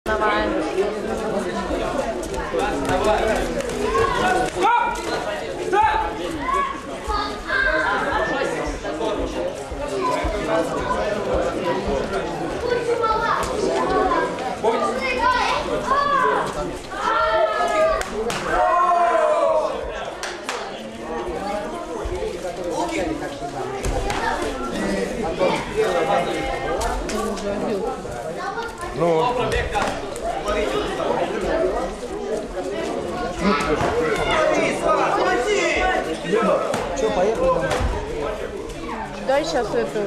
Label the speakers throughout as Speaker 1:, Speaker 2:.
Speaker 1: Что, поехали?
Speaker 2: Дай сейчас это.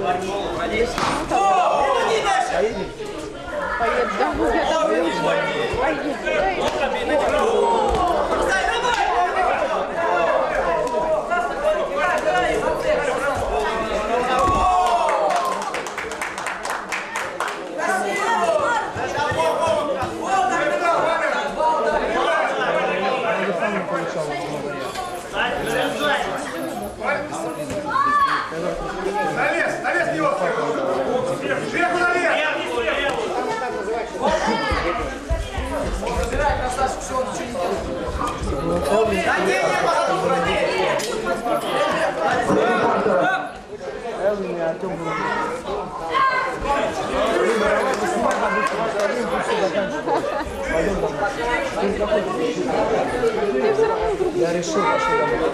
Speaker 2: Поедет домой, я домой ушла.
Speaker 3: Навес него! Сверху навес! Разбирай, красавчик, все, он ничего не
Speaker 1: Я решил, пошли домой.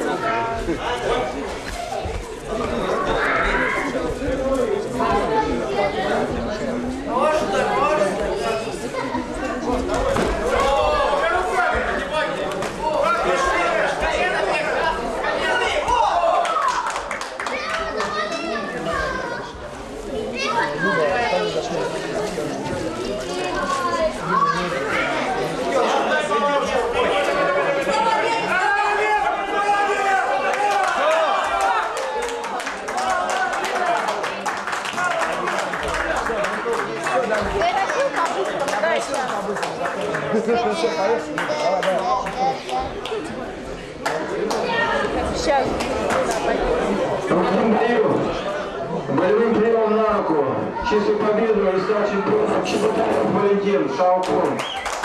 Speaker 2: Сейчас.
Speaker 4: Болевым приемом на руку. Чистую победу и стал чемпионом Чеботарев Валентин Шаукун.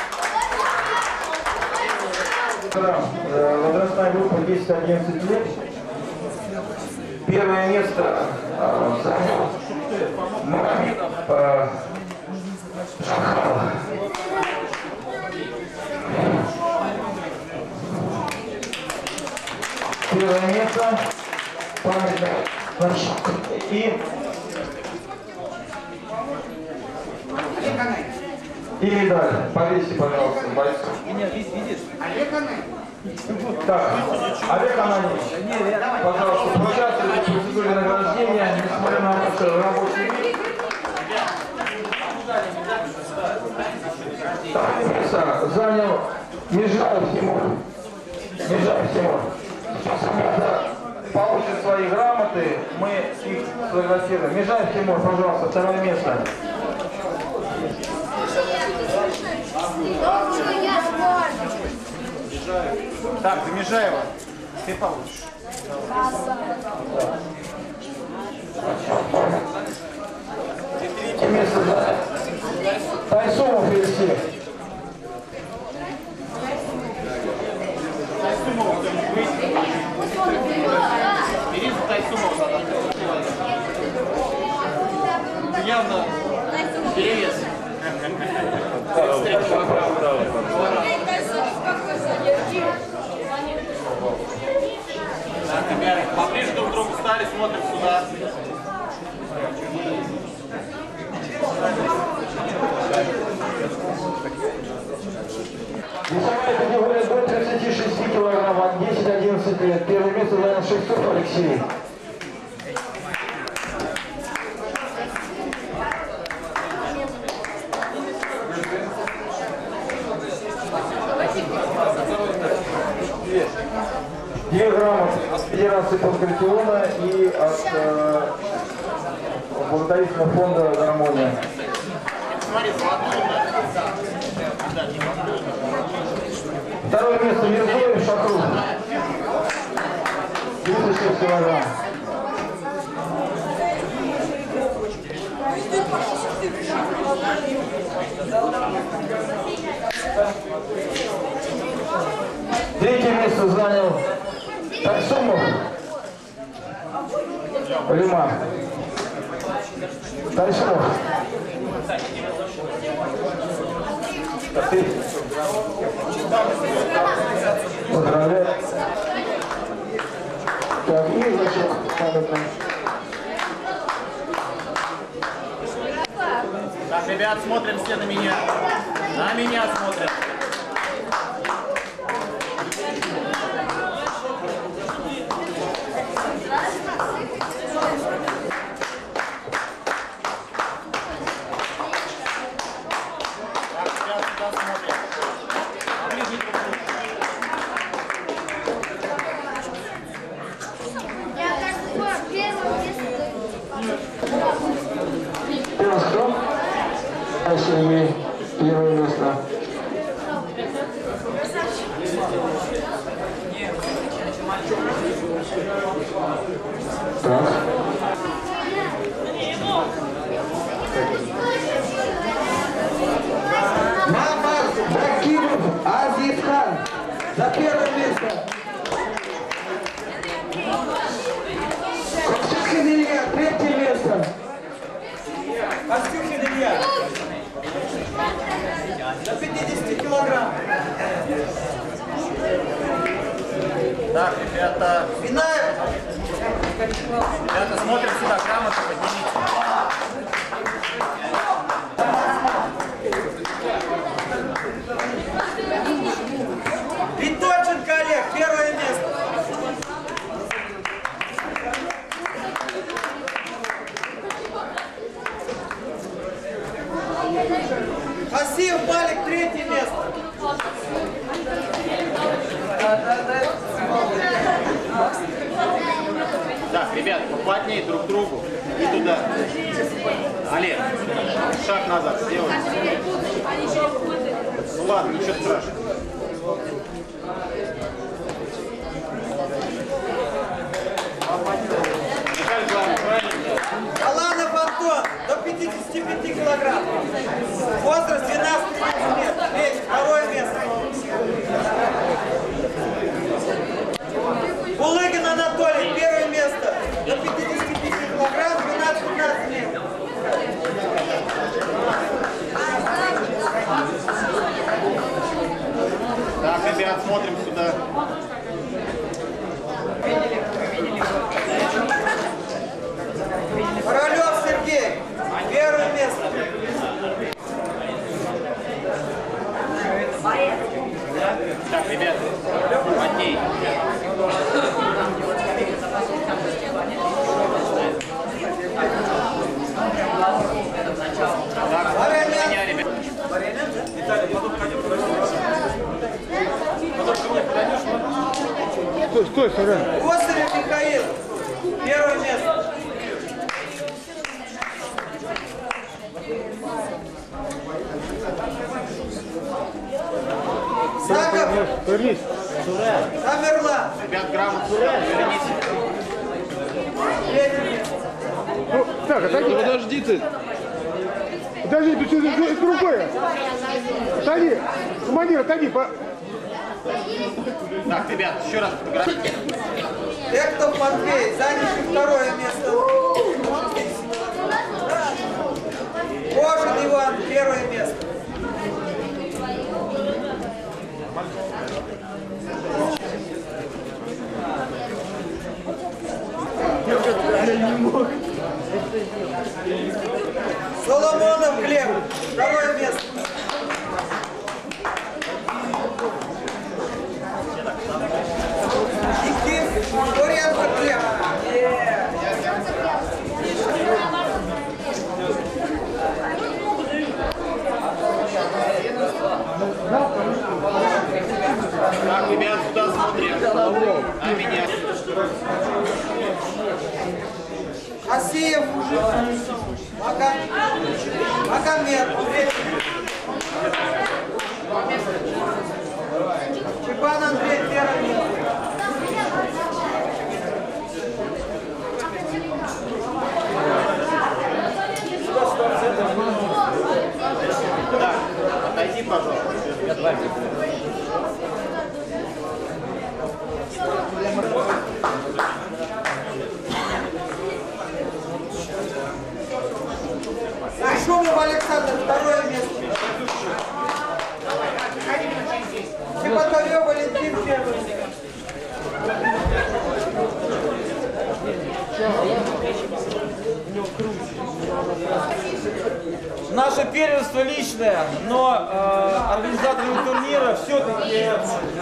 Speaker 4: Возрастная группа 10-11 лет. Первое место занял Магомедов Шахал. Первое место и медаль. Повесьте, пожалуйста, бойцу.
Speaker 1: Нет, видишь?
Speaker 4: Так, Олег Ананьевич, пожалуйста, поучаствуйте в процедуре награждения, несмотря на ваш рабочий вид. Так, место занял Межаев Тимур. Межаев Тимур. Сейчас ребята получат свои грамоты, мы их сфотографируем. Межаев Тимур, пожалуйста, второе место.
Speaker 1: Так, за Межаева ты получишь.
Speaker 4: Место за Тайсумов Елисей.
Speaker 5: Явно перевес. Поближе друг к другу стали, смотрим сюда.
Speaker 4: Весовая категория до 36 килограмм, 10-11 лет. Первое место занял Шестов Алексей. Две грамоты от Федерации Панкратиона и от благотворительного фонда «Гармония». Второе место Мирзоев Шахрух. 36 килограмм. Третье место занял Тарсумов Лиман. Тарсумов. Поздравляю. Так, и значок памятный.
Speaker 5: Так, ребят, смотрим все на меня. На меня смотрят. Так, ребят, сюда смотрим. Поближе друг к другу.
Speaker 6: Я как первое место.
Speaker 4: Первый кто? Сергей, первое место. Так. Мамад Бакиров Азизхан за первое место. Костюхин Илья, третье место.
Speaker 3: Костюхин Илья. До 50 килограмм.
Speaker 5: Так, ребята.
Speaker 3: Минаев.
Speaker 5: Ребята, смотрим сюда, грамотно поднимите.
Speaker 3: Виточенко Олег, первое место. Хасиев Малик, третье место.
Speaker 5: Так, ребят, поплотнее друг к другу и туда. Олег, шаг назад сделай. Ну ладно, ничего страшного. Михаил Иванович, правильно?
Speaker 3: Аланов Антон, до 55 килограмм. Возраст 12 лет. Весь, второе место. Булыгин Анатолий, первое место. До 55 килограмм, 12-15 лет.
Speaker 5: Так, ребят, смотрим сюда.
Speaker 3: Королев Сергей, первое место.
Speaker 5: Так, ребят, плотней. Так, меня, ребят.
Speaker 1: Стой, сорян.
Speaker 3: Косарев Михаил, первое место. Саков,
Speaker 1: Вернись.
Speaker 3: Тамерлан,
Speaker 5: Ребят, грамотно, верните.
Speaker 3: третье место.
Speaker 1: Ну, так, отойди.
Speaker 7: Подожди ты.
Speaker 1: Подожди, ты что, это другое. Отойди. Командир, отойди.
Speaker 5: Так, ребят, еще раз фотографируйте.
Speaker 3: Эктов Матвей, занявший второе место. Кожин Иван, первое место. Соломонов Глеб, второе место. Никит Горенко Глеб.
Speaker 5: Так, ребят, сюда смотрим. На меня.
Speaker 3: Асиев Магомед, третий. Чебан Андрей, первое место.
Speaker 5: Так, отойди, пожалуйста.
Speaker 3: Шумов Александр, второе место. Чеботарев Валентин, первое.
Speaker 7: Наше первенство личное, но организаторами турнира все-таки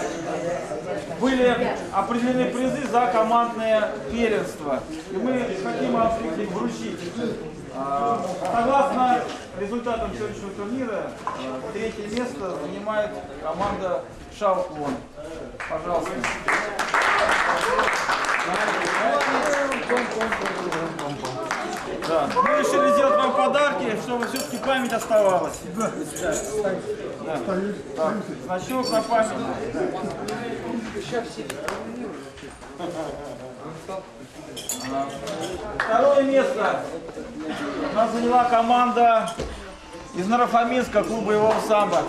Speaker 7: были определены призы за командное первенство. И мы хотим вам их вручить. Согласно результатам сегодняшнего турнира, третье место занимает команда Шауклон. Пожалуйста. Да. Мы решили сделать вам подарки, чтобы все-таки память оставалась. Да. Да. Значок на память. Второе место у нас заняла команда из Нарафаминска, клуба боевого самбо.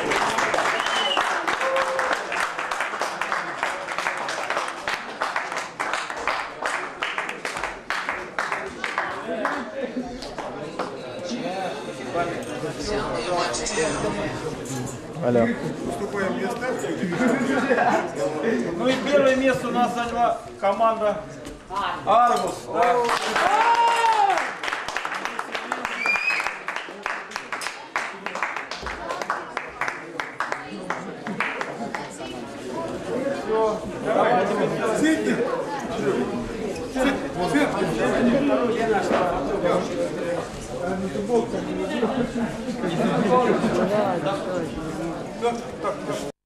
Speaker 1: Алло.
Speaker 7: Ну и первое место у нас заняла команда Аргус. Да. Все.